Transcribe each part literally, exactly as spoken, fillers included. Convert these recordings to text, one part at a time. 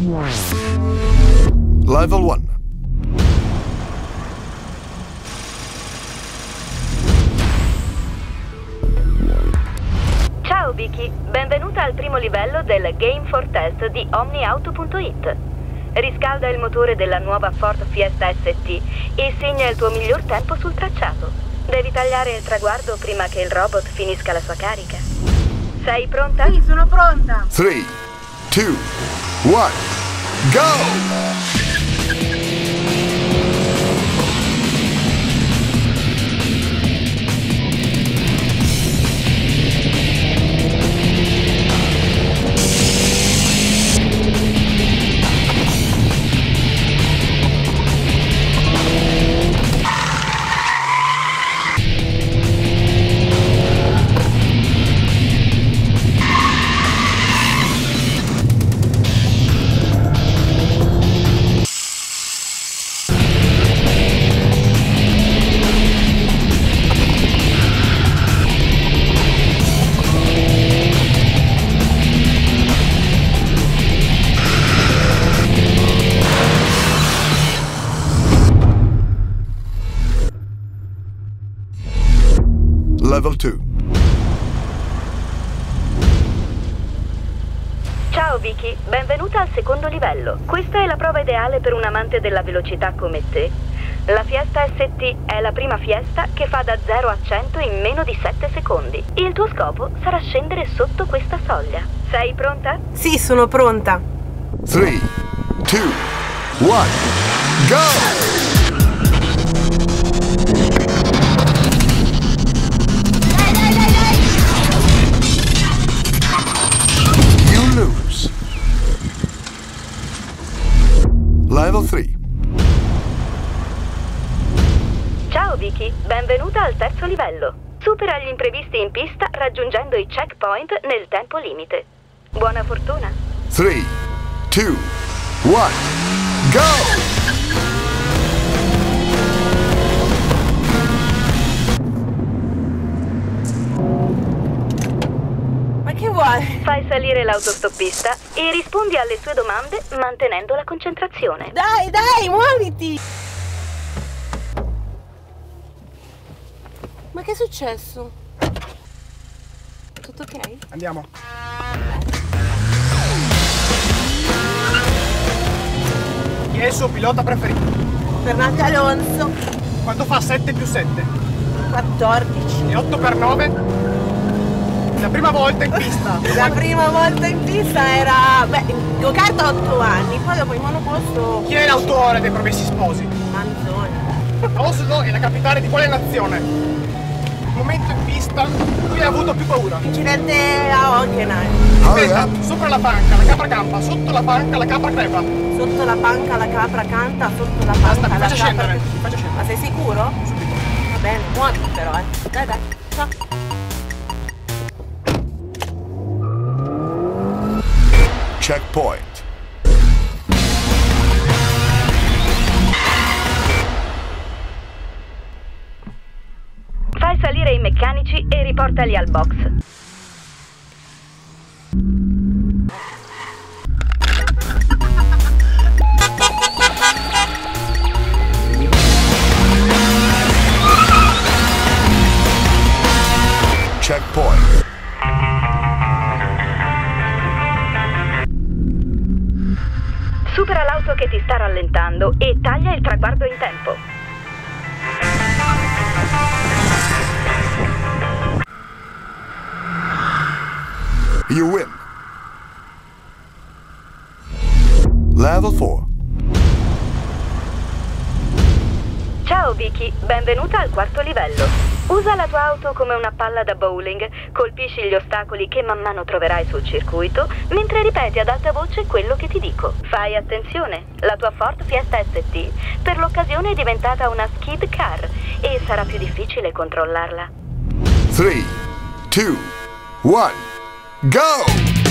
Level one. Ciao Vicky, benvenuta al primo livello del Game for Test di OmniAuto punto it. Riscalda il motore della nuova Ford Fiesta S T e segna il tuo miglior tempo sul tracciato. Devi tagliare il traguardo prima che il robot finisca la sua carica. Sei pronta? Sì, sono pronta. three, two, one, go! Level two. Ciao Vicky, benvenuta al secondo livello. Questa è la prova ideale per un amante della velocità come te. La Fiesta S T è la prima Fiesta che fa da zero a cento in meno di sette secondi. Il tuo scopo sarà scendere sotto questa soglia. Sei pronta? Sì, sono pronta. three, two, one, go! Level three. Ciao Vicky, benvenuta al terzo livello. Supera gli imprevisti in pista raggiungendo i checkpoint nel tempo limite. Buona fortuna. three, two, one, go! Che vuoi? Fai salire l'autostoppista e rispondi alle sue domande mantenendo la concentrazione. Dai, dai, muoviti! Ma che è successo? Tutto ok? Andiamo. Chi è il suo pilota preferito? Fernando Alonso. Quanto fa sette più sette? quattordici. E otto per nove? La prima volta in pista. La prima volta in pista era... Beh, in go-kart otto anni, poi dopo in monoposto... Chi è l'autore dei Promessi Sposi? Manzoni. Oslo è la capitale di quale nazione? Il momento in pista in cui hai avuto più paura? Incidente a Hockenheim. Aspetta, sopra la panca la capra campa, sotto la panca la capra crepa. Sotto la panca la capra canta, sotto la Basta, panca mi la faccia capra... scendere, mi faccia scendere. Ma sei sicuro? Subito. Va bene, muoviti però, eh. Dai, dai, ciao. Checkpoint. Fai salire i meccanici e riportali al box. Checkpoint. Supera l'auto che ti sta rallentando e taglia il traguardo in tempo. You win. Level four. Ciao Vicky, benvenuta al quarto livello. Usa la tua auto come una palla da bowling, colpisci gli ostacoli che man mano troverai sul circuito, mentre ripeti ad alta voce quello che ti dico. Fai attenzione, la tua Ford Fiesta S T per l'occasione è diventata una skid car e sarà più difficile controllarla. three, two, one, go!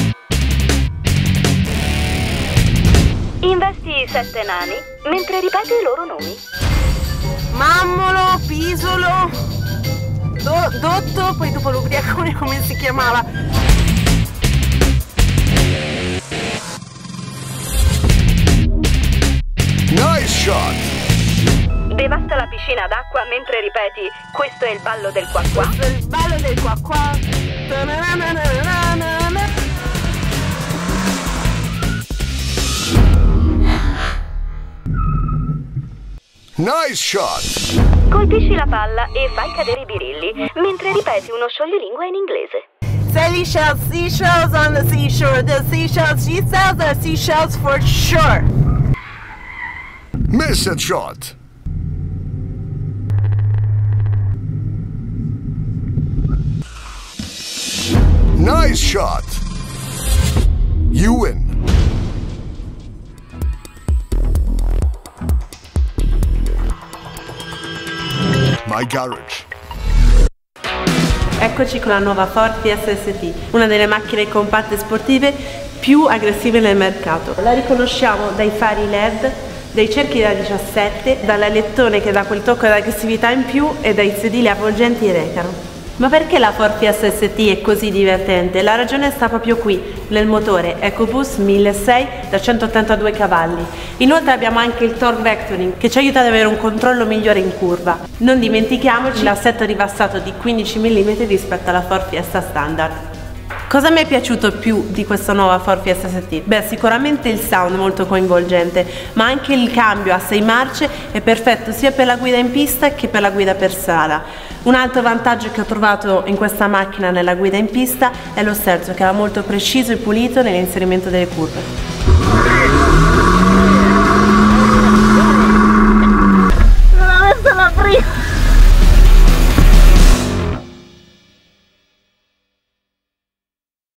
Investi i sette nani mentre ripeti i loro nomi. Mammolo, Pisolo, Do, Dotto, poi dopo l'ubriacone come si chiamava? Devasta la piscina d'acqua mentre ripeti questo è il ballo del qua qua. Questo è il ballo del qua qua. Nice shot! Colpisci la palla e fai cadere i birilli mentre ripeti uno scioglilingua in inglese. Seashells, seashells on the seashore. The seashells, she sells the seashells for sure. Miss a shot! Nice shot! You win! My garage. Eccoci con la nuova Ford Fiesta S T, una delle macchine compatte sportive più aggressive nel mercato. La riconosciamo dai fari L E D, dai cerchi da diciassette, dall'alettone che dà quel tocco di aggressività in più e dai sedili avvolgenti e recaro. Ma perché la Ford Fiesta S T è così divertente? La ragione sta proprio qui, nel motore EcoBoost milleseicento da centottantadue cavalli. Inoltre abbiamo anche il Torque Vectoring che ci aiuta ad avere un controllo migliore in curva. Non dimentichiamoci l'assetto rivassato di quindici millimetri rispetto alla Ford Fiesta standard. Cosa mi è piaciuto più di questa nuova Ford Fiesta S T? Beh, sicuramente il sound molto coinvolgente, ma anche il cambio a sei marce è perfetto sia per la guida in pista che per la guida per strada. Un altro vantaggio che ho trovato in questa macchina nella guida in pista è lo sterzo, che era molto preciso e pulito nell'inserimento delle curve. Non ho messo la prima.